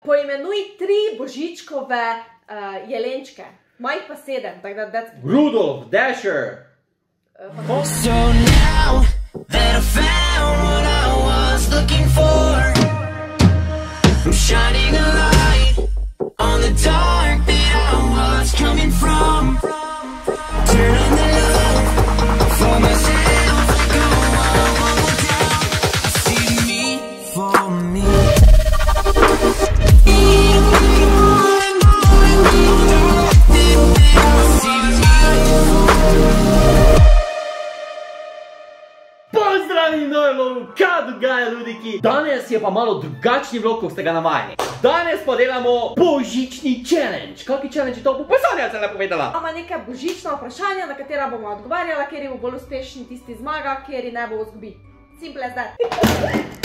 Poimenuj 3 Božičkove jelenčke. Maj pa 7. Rudolf, Dasher. So now that I found what I was looking for, I'm shining a light on the dark that I was coming from. Turn on the love for myself. Go on one more time. I see me for me. Pozdravljeni nove vlogu, kaj dogaja ljudiki? Danes je pa malo drugačni vlog, kot ste ga navajeni. Danes pa delamo božični challenge. Kakšni challenge je to? Pa Sonja se je povedala. Imamo neka božična vprašanja, na katera bomo odgovarjala, kjer bo bolj uspešen tisti zmaga, kjer ne bo izgubi. Simple as that.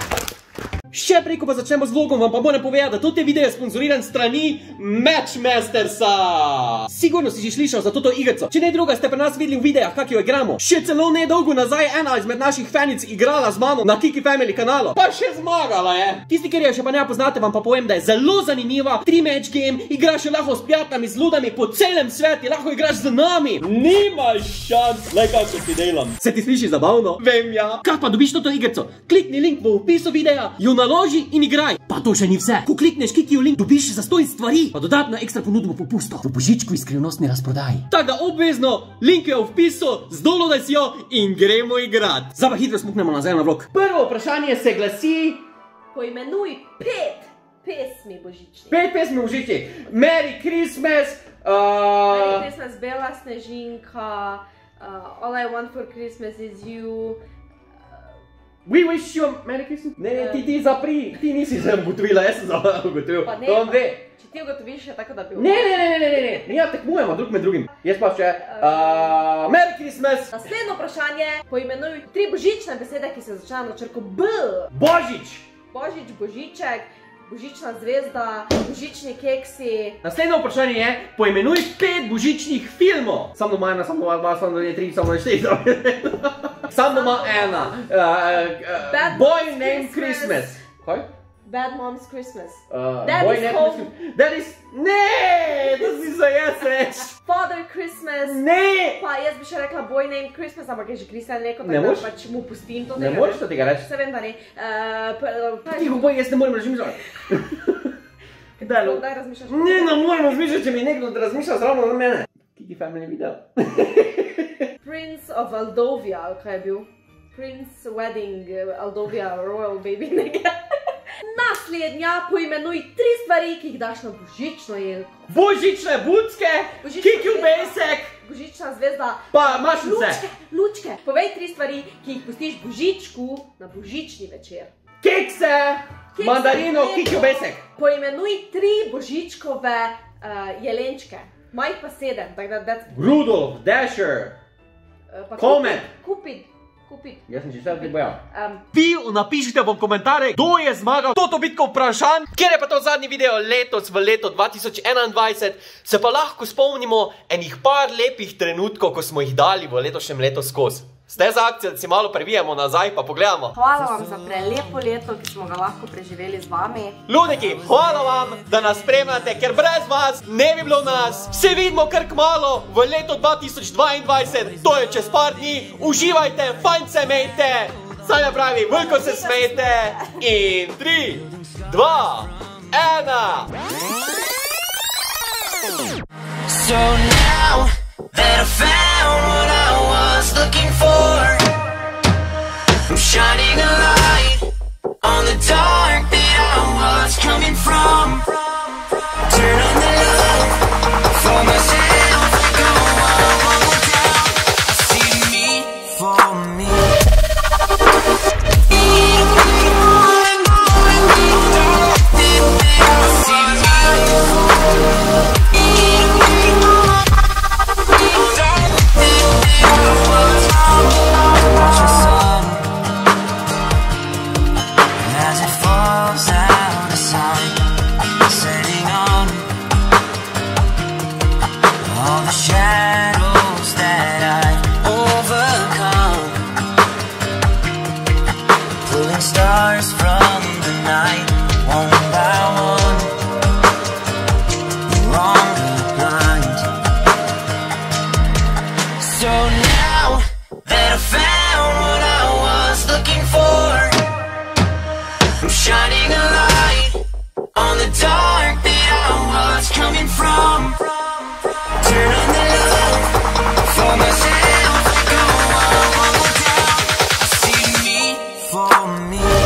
Še prej, ko pa začnemo z vlogom, vam pa moram povedati, da toti video je sponsoriran strani Matchmastersa. Sigurno si že slišal za toto igrico. Če ne druga, ste pri nas videli v videah, kak jo igramo. Še celo nedolgo nazaj ena izmed naših fanic igrala z mano na Kiki Family kanalu. Pa še zmagala je. Tisti, ker jo še pa ne poznate, vam pa povem, da je zelo zanimiva. 3 match game, igraš jo lahko s prijatelji, z ludami po celem svetu, lahko igraš z nami. Nimaš šans. Lej, kako ti delam. Se ti sliši zabavno? Vem, ja. Kak pa dobiš toto igrico? Klikni link v opisu videa, jo naloži in igraj. Pa to še ni vse. Ko klikneš Kikijev link, dobiš zastonj stvari. Pa dodatno ekstra ponudbo popustov. V božičku in skrivnostni razprodaji. Tako da obvezno, link je v opisu, zdolodaj si jo in gremo igrat. Zdaj pa hitro smuknemo nazaj na vlog. Prvo vprašanje se glasi... Poimenuj 5 pesmi božičnih. 5 pesmi božičnih. Merry Christmas. Merry Christmas, Bela Snežinka, All I Want for Christmas is You. We wish you a Merry Christmas. Ne, ti zapri. Ti nisi se ugotovila, jaz sem ugotovil. Pa ne, če ti ugotoviš, je tako, da bi... Ne. Ja, tekmujemo drug med drugim. Jaz pa še... Merry Christmas. Naslednjo vprašanje. Poimenuj 3 božične besede, ki se začnejo na črko B. Božič. Božič, božiček, božična zvezda, božični keksi. Naslednjo vprašanje je, poimenuj 5 božičnih filmov. Sam doma 1, sam doma 2, sam doma 3, sam doma 4. Sam doma 1. Boy Named Christmas. Kaj? Bad Mom's Christmas. Boy Named Christmas. That is... Ne, to si za jaz reč. Father Christmas. Ne. Pa jaz bi še rekla Boy Named Christmas, ampak je že Kristjan rekel, tako da pač mu pustim to. Ne moreš to tega reči. Se vem, da ne. Tiho boj, jaz ne morem razmišljati. Daj razmišljaš. Ne morem razmišljati, če mi nekdo razmišlja zravno na mene. Kiki Family video. Prince of Aldovia, kaj je bil? Prince Wedding Aldovia Royal Baby nekaj. Naslednja, poimenuj 3 stvari, ki jih daš na božično jelko. Božične bucke, Kikijev besek, božična zvezda, pa mašnice. Lučke. Povej 3 stvari, ki jih pustiš božičku na božični večer. Kekse, mandarino, Kikijev besek. Poimenuj 3 božičkove jelenčke. Maj pa 7. Rudolf, Dasher, Comet. Cupid. Jaz sem čisto ti bojal. Vi napišite v komentarje, kdo je zmagal toto bitko vprašanj. Ker je pa to zadnji video letos v leto 2021, se pa lahko spomnimo enih par lepih trenutkov, ko smo jih dali v letošnjem letu skozi. Ste za akcijo, da si malo previjamo nazaj, pa pogledamo. Hvala vam za prelepo leto, ki smo ga lahko preživeli z vami. Ljudiki, hvala vam, da nas spremljate, ker brez vas ne bi bilo nas. Se vidimo kar kmalu v letu 2022, to je čez par dni. Uživajte, fajn se imejte. Sanja pravi, veliko se smejte. In 3, 2, 1. So now that I found what I was looking for, I'm shining a light on the dark that I was coming from. Turn on the love for myself. Go on one more time. I see me for me. I'm shining a light on the dark that I was coming from. Turn on the love for myself. Go on, down. I see me for me.